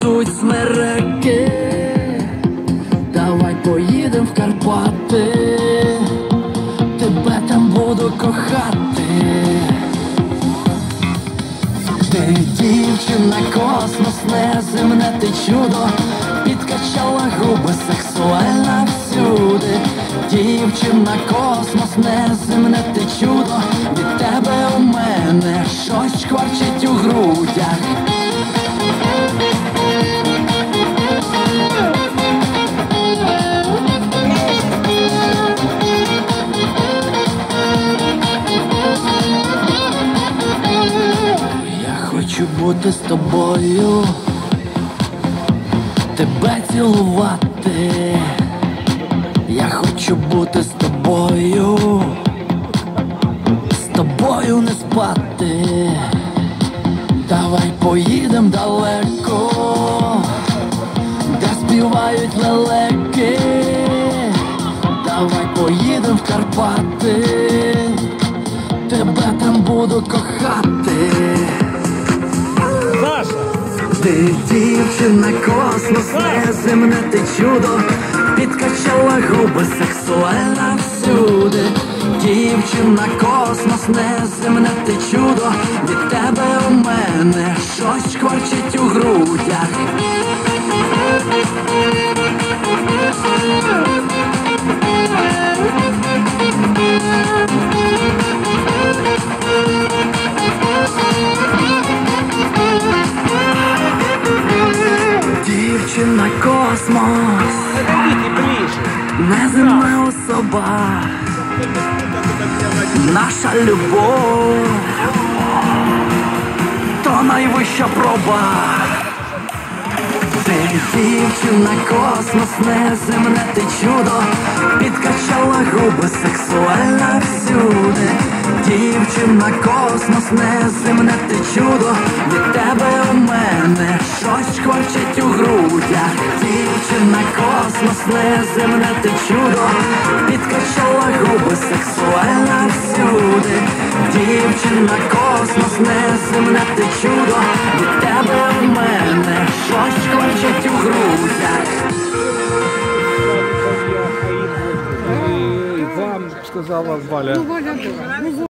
цвітуть смереки, давай поїдем в Карпати, тебе там буду кохати. Ти дівчина, космос, неземне ти чудо, підкачала губи, сексуальна всюди. Дівчина, космос, неземне ти чудо, від тебе у мене щось шкварчить у грудях. Хочу бути з тобою, тебе цілувати. Я хочу бути з тобою не спати. Давай поїдем далеко, де співають лелеки. Давай поїдем в Карпати, тебе там буду кохати. Ти дівчина, космос, неземне ти чудо, підкачала губи, сексуальна всюди. Дівчина, космос, неземне ти чудо, від тебе у мене щось шкварчить у грудях. Дівчина, космос, неземна особа, наша любов то найвища проба. Ти дівчина, космос, неземне ти чудо, підкачала губи, сексуальна всюди. Дівчина, космос, неземне ти чудо, від тебе у мене щось шкварчить у грудях. Дівчина, космос, неземне ти чудо, підкачала губи, сексуальна всюди. Дівчина, космос, неземне ти чудо, від тебе у мене щось шкварчить у грудях. Вам сказала Валя.